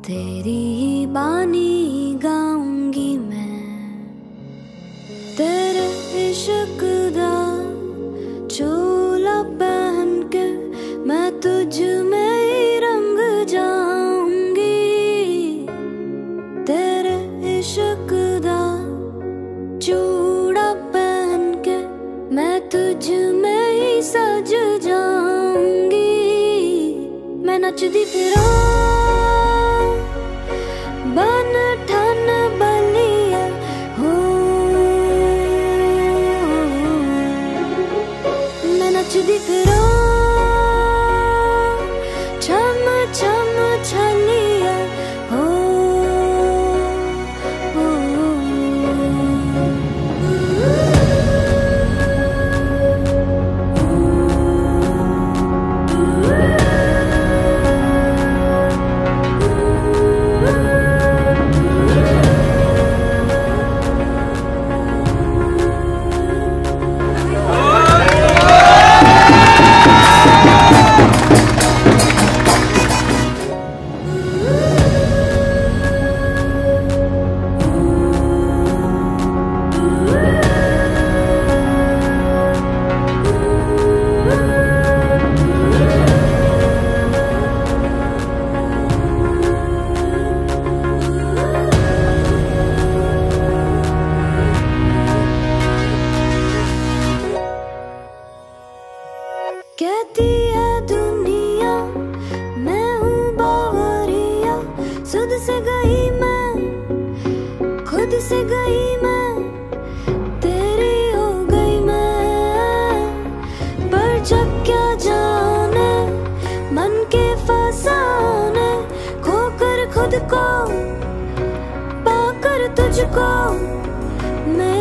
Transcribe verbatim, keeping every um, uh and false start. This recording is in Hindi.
तेरी ही बानी गाऊंगी मैं, तेरे इश्क दा चोला पहन के मैं तुझ में ही रंग जाऊंगी। तेरे इश्क दा चूड़ा पहन के मैं तुझ में ही सज जाऊंगी। मैं नचदी फिरा बन ठन बलिया हो, मैं नचदी फिरा छम छम छलिया हो, हो। कहती है दुनिया मैं हूँ बावरिया, सुध से गई मैं खुद से गई मैं, तेरी हो गई मैं। पर जब क्या जाने मन के फसाने, खोकर खुद को पाकर तुझको मैं